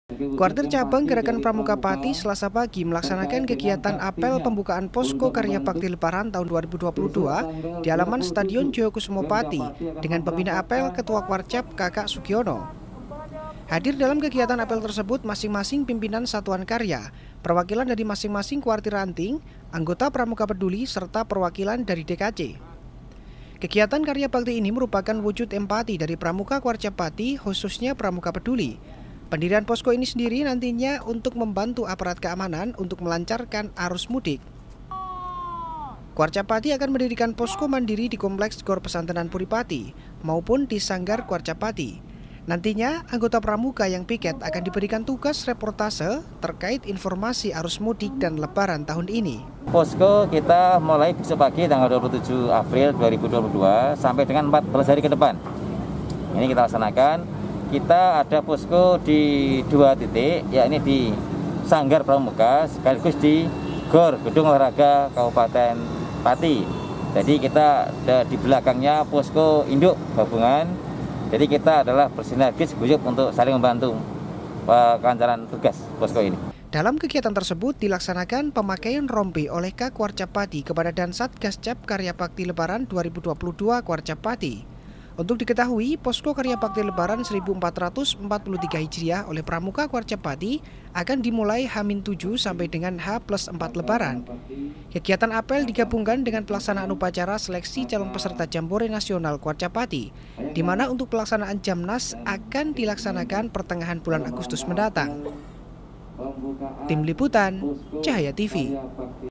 Kuartir Cabang Gerakan Pramuka Pati Selasa pagi melaksanakan kegiatan apel pembukaan Posko Karya Bakti Lebaran tahun 2022 di halaman Stadion Joyokusumo Pati dengan pembina apel Ketua Kwarcap Kakak Sugiono. Hadir dalam kegiatan apel tersebut masing-masing pimpinan satuan karya, perwakilan dari masing-masing kuartir ranting, anggota Pramuka Peduli, serta perwakilan dari DKC. Kegiatan karya bakti ini merupakan wujud empati dari Pramuka Kwarcap Pati, khususnya Pramuka Peduli. Pendirian posko ini sendiri nantinya untuk membantu aparat keamanan untuk melancarkan arus mudik. Kwarcap Pati akan mendirikan posko mandiri di Kompleks Gor Pesantrenan Puripati maupun di Sanggar Kwarcap Pati. Nantinya, anggota pramuka yang piket akan diberikan tugas reportase terkait informasi arus mudik dan lebaran tahun ini. Posko kita mulai besok pagi tanggal 27 April 2022 sampai dengan 14 hari ke depan. Ini kita laksanakan. Kita ada posko di 2 titik, yakni di Sanggar Pramuka sekaligus di Gor Gedung Olahraga Kabupaten Pati. Jadi kita ada di belakangnya posko induk gabungan. Jadi kita adalah bersinergis guyup untuk saling membantu kelancaran tugas posko ini. Dalam kegiatan tersebut dilaksanakan pemakaian rompi oleh Kak Kwarcap Pati kepada Dansat Gascap Karya Bakti Lebaran 2022 Kwarcap Pati. Untuk diketahui, Posko Karya Bakti Lebaran 1443 Hijriah oleh Pramuka Kwarcap Pati akan dimulai H-7 sampai dengan H+4 Lebaran. Kegiatan apel digabungkan dengan pelaksanaan upacara seleksi calon peserta Jambore Nasional Kwarcap Pati, di mana untuk pelaksanaan Jamnas akan dilaksanakan pertengahan bulan Agustus mendatang. Tim Liputan, Cahaya TV.